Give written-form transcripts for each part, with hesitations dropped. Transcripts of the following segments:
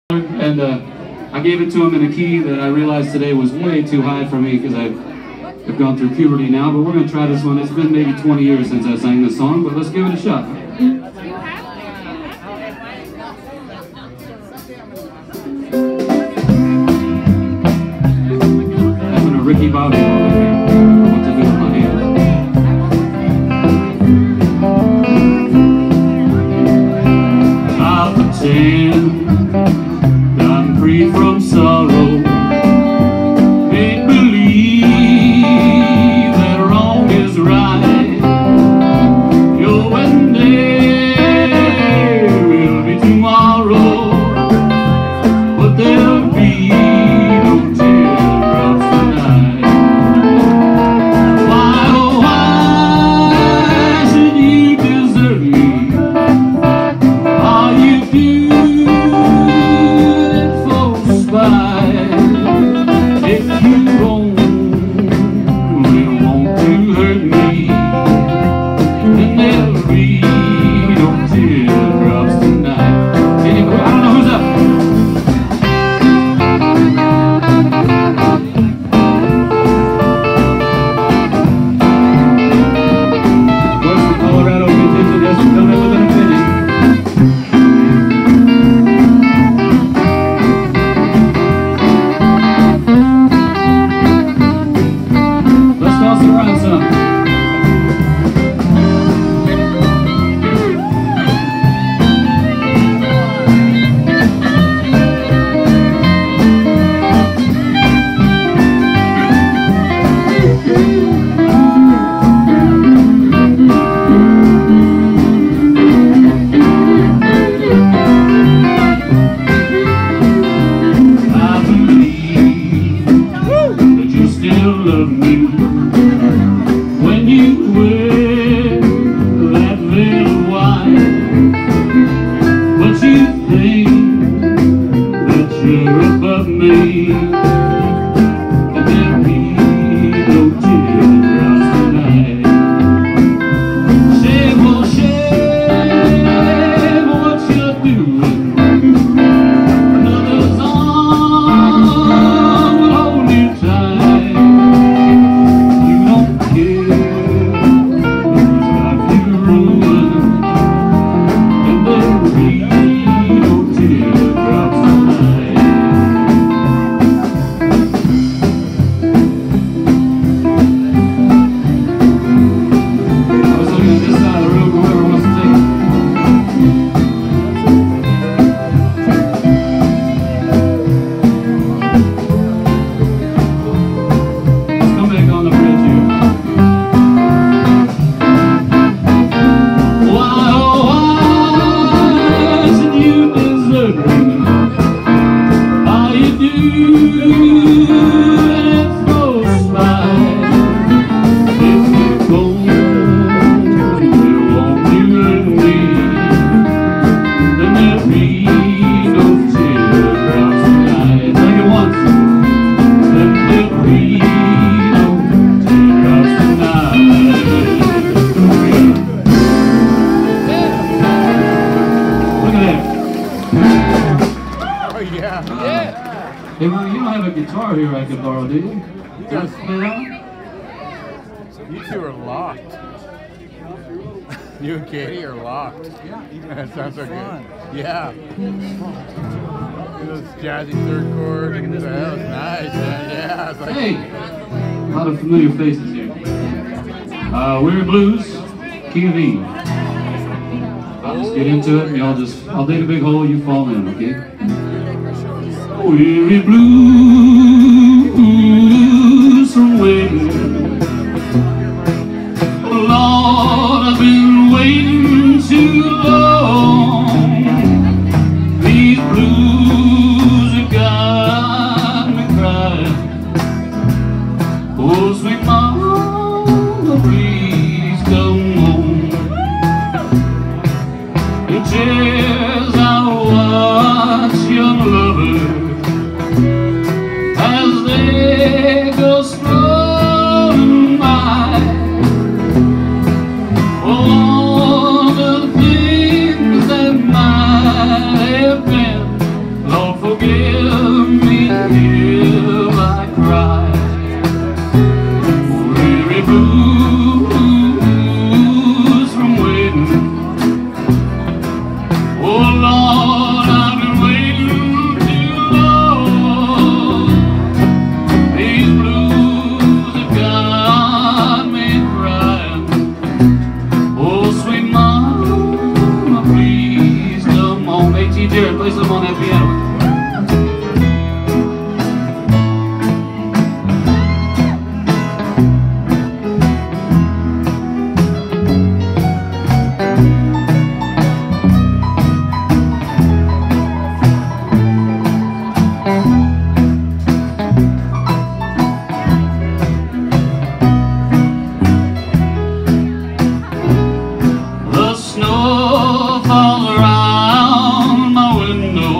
And I gave it to him in a key that I realized today was way too high for me because I've gone through puberty now. But we're going to try this one. It's been maybe 20 years since I sang this song, but let's give it a shot. Having a Ricky Bobby moment here. What to do with my hands. I'll pretend I'm free from sorrow, make believe that wrong is right. Your wedding day will be tomorrow, but there'll be no teardrops tonight. Why, oh why should you desert me? All you do if you only want to hurt me, then there'll be no teardrops tonight. Anyway, I don't know who's up. What's the Colorado contingent has to come in with an opinion? Love me when you wear that little white, but you think that you're above me, and there'll be no teardrops tonight. Shame, oh shame, what you're doing. Another's arm will hold you tight. Hey, well, you don't have a guitar here I could borrow, do you? Yes. You two are locked. You and Katie are locked. Yeah. That sounds so good. Yeah. Those jazzy third chords. That was nice, man. Yeah. It's like, hey! A lot of familiar faces here. We're Blues, Key of E. I'll just get into it and I'll dig a big hole, you fall in, okay? Weary blues from waiting. Oh Lord, I've been waiting too long. These blues have got me crying. Oh sweet mama, please come home. The tears I watch young lovers as they go strolling by. All the things that might have been, Lord, forgive me if I cry. Weary blues from waiting. Oh Lord, I've been waiting too long. These blues have got me crying. Oh sweet mama, please come on. Hey T. Jarrett, play some on that piano. The snow falls around my window,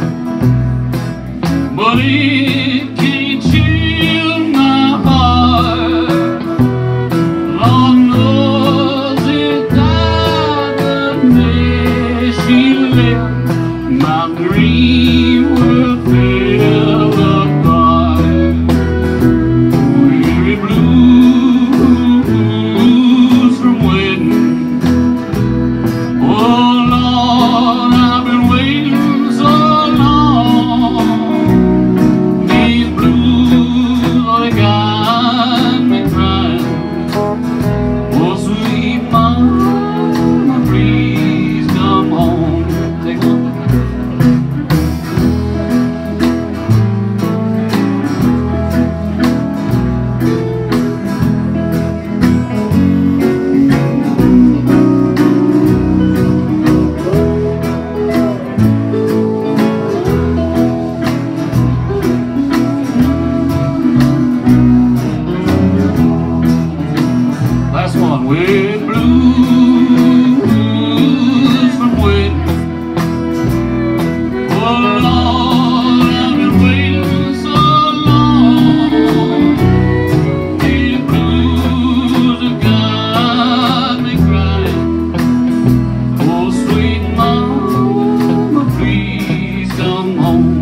but it can't chill my heart. Lord knows it died the day she left. My dream world fell apart. Weary blues from waiting. Oh Lord, I've been waiting so long. These blues, they got me crying. Oh sweet mama, please come home. Take one. Last one. With blues from waiting. Oh Lord, I've been waiting so long. These blues have got me crying. Oh sweet mama, please come home.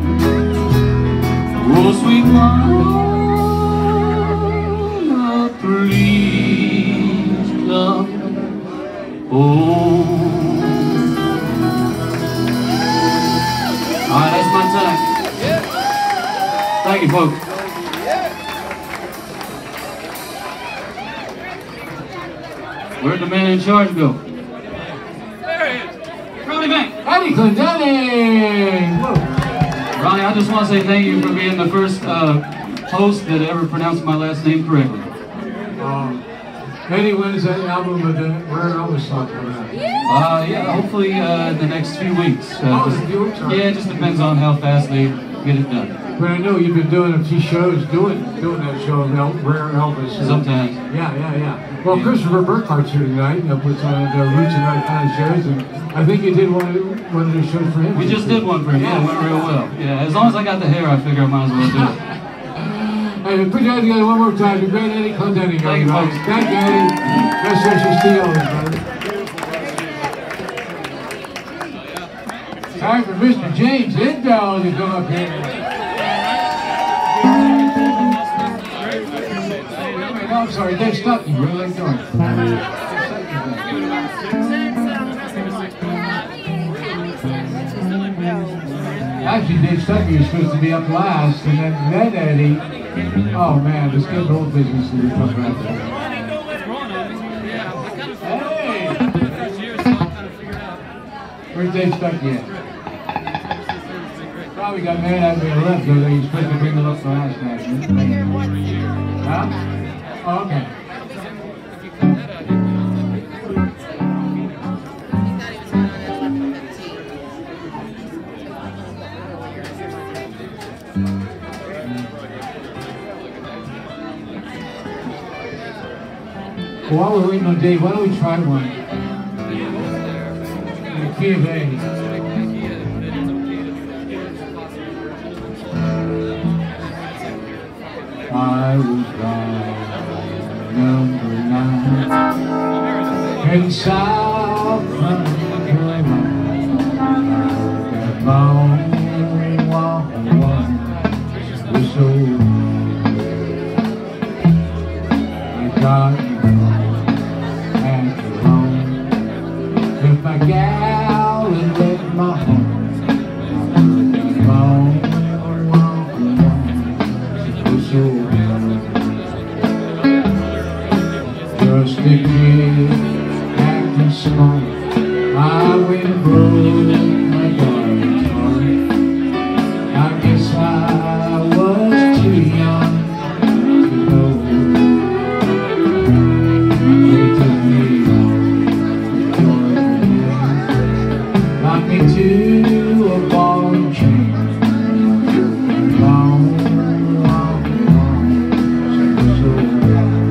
Oh sweet mama, please come home. All right, that's my time. Thank you, folks. Where'd the man in charge go? There he is. Ronnie Bank. Eddie Clendenning! Ronnie, I just want to say thank you for being the first host that ever pronounced my last name correctly. Eddie, when is that album with the Rare Elvis song coming out? Yeah, hopefully in the next few weeks. A few weeks, all right. Yeah, it just depends on how fast they get it done. But I know you've been doing a few shows, doing that show of Rare Elvis. Sometimes. Yeah. Well, Christopher Burkhart's here tonight. Puts on the Roots and Art kind of shows, and I think you did one of the shows for him. We just did one for him. Yeah, it went real well. Yeah, as long as I got the hair, I figure I might as well do it. Hey, put your hands together one more time. The great Eddie Clendenning, Thank you, everybody. folks. Thank you, Eddie. Best wishes to you always, brother. Time for Mr. James Hidell to come up here. Wait, no, I'm sorry, Dave Stuckey. What are they doing? Actually, Dave Stuckey was supposed to be up last, and then Eddie. Oh man, this good old business is become right there. Hey! Where's Dave Stuckey at? Probably got mad at me and left because he's supposed to bring it up for last night. Huh? Oh, okay. Well, while we're waiting on Dave, why don't we try one? In the key of A. I was gone, number 9, in South Carolina. That long whistle. I got and alone with my gal and with my home. Just a kid acting smart. I went and broke my darling's heart. I guess I was too young to know. They took me to Georgia, locked me to a ball and chain. Long, long, long, so.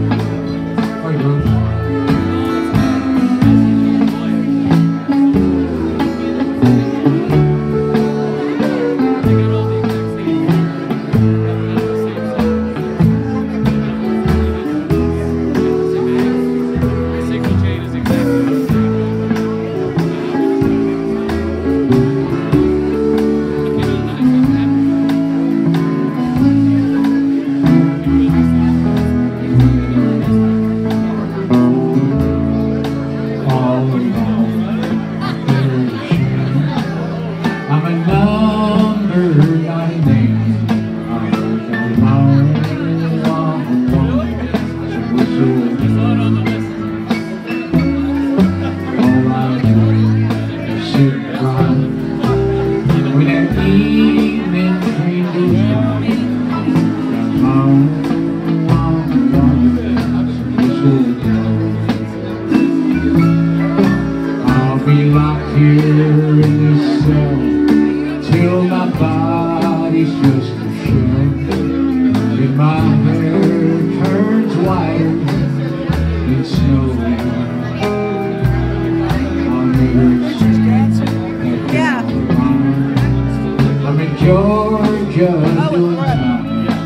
I'll be locked here in this cell till my body's just a shell, and my hair turns white in snow. On the yeah. I'm in Georgia doing time.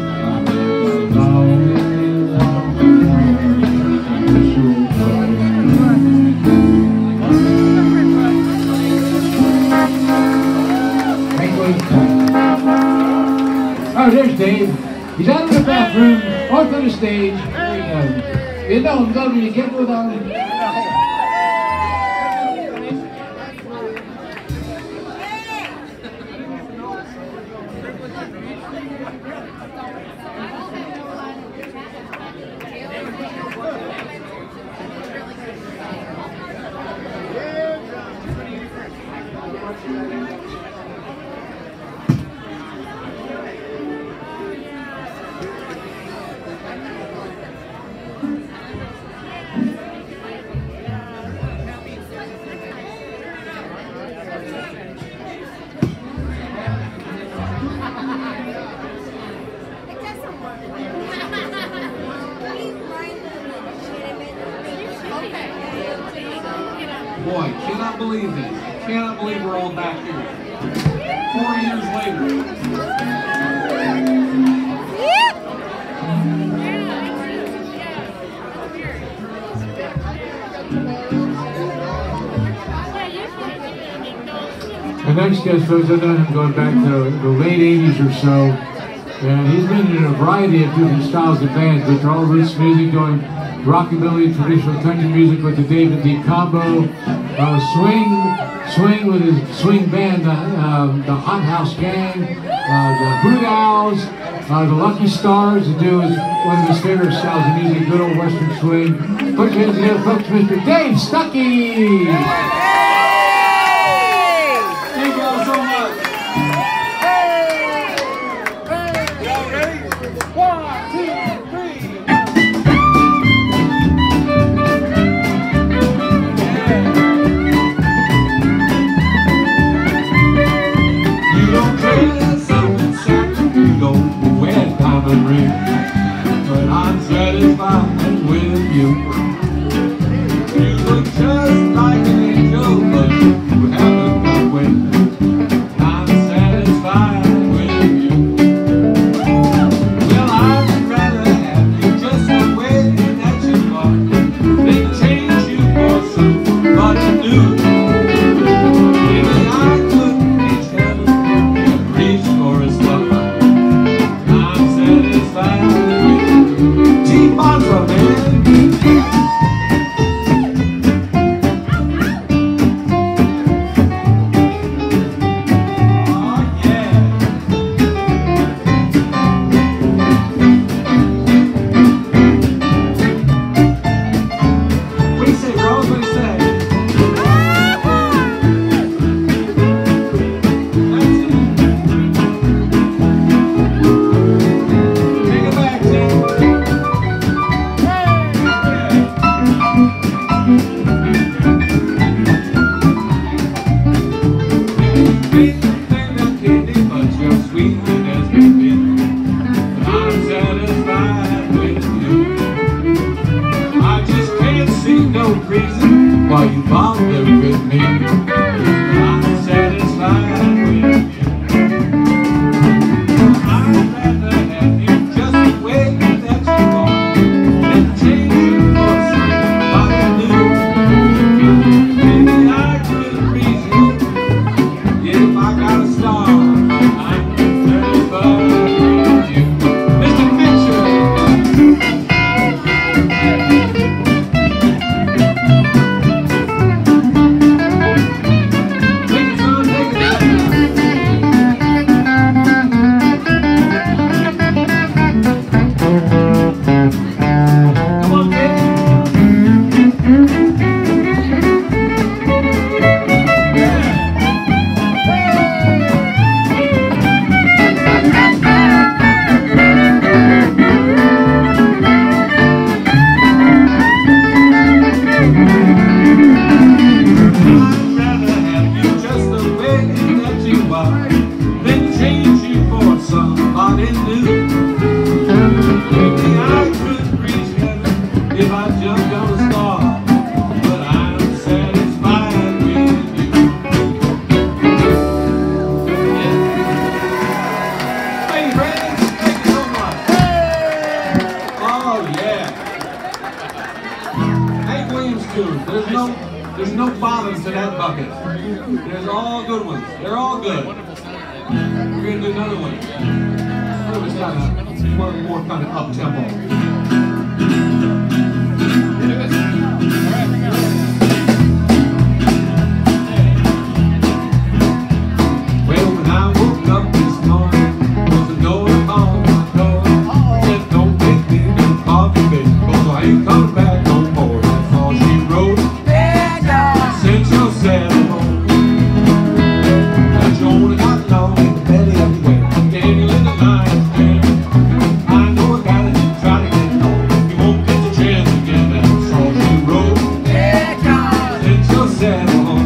Oh, there's Dave. He's out of the bathroom, off to the stage. There you know him, don't you? Get with him. Boy, cannot believe this. Cannot believe we're all back here. 4 years later. The next guest, folks, I've known him going back to the late 80s or so. And he's been in a variety of different styles of bands, but they're all roots music, going rockabilly, traditional country music with the David D combo, swing with his swing band, the Hot House Gang, the Hoot Owls, the Lucky Stars, to do is one of his favorite styles of music, good old Western swing. Put your hands together, folks, Mr. Dave Stuckey! Thank you all so much. Y'all ready? 1, 2, 3. You don't dress up in satin, you don't wear diamond ring, but I'm satisfied with you. You look just like an angel, but you haven't got wings. I'm satisfied with you. Well, I'd rather have you just the way that you are than change you for somebody new. Maybe I could be jealous and reach for There's no bottom to that bucket. There's all good ones. They're all good. We're gonna do another one. Another one's got one more kind of up tempo. Well, when I woke up this morning, was a door on my door. Said, don't make me no coffee, baby, 'cause I ain't coming back no more. That's all she wrote. Since you're sad home, that you only got long in the belly anyway. Can you let the lion's den? I know I gotta try to get home. You won't get the chance again. That's all she wrote. Since you're sad home.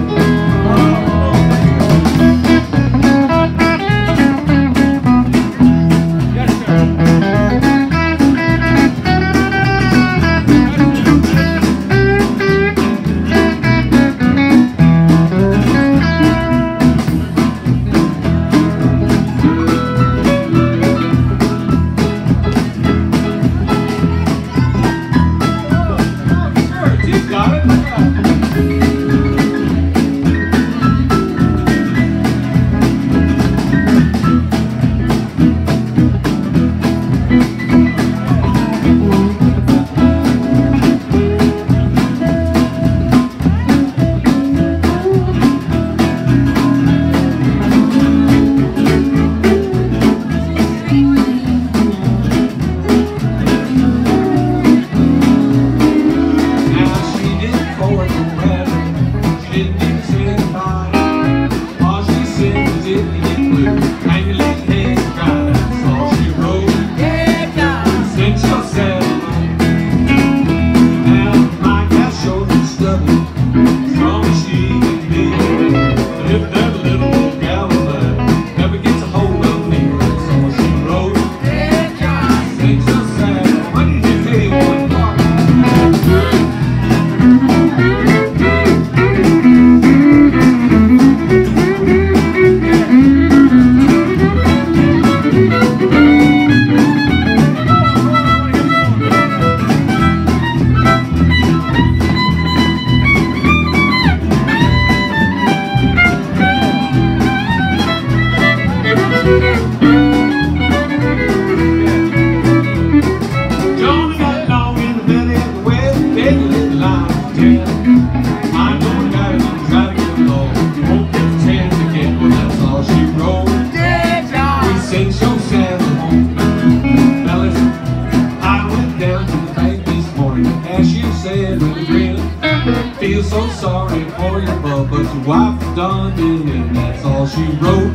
Feel so sorry for your bub, but your wife done it, and that's all she wrote.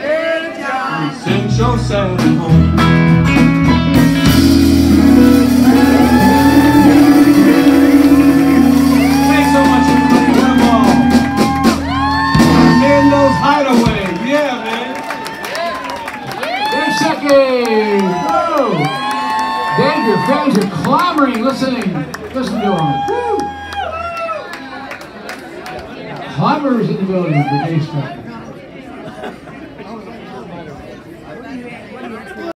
Since you're sad at home. Thanks so much, everybody. Come on. Nando's Hideaway. Yeah, man. There's second. Whoa. Dave, your fans are clamoring, listening. Listen to them. Woo. Climbers in the building for Dave Strucker.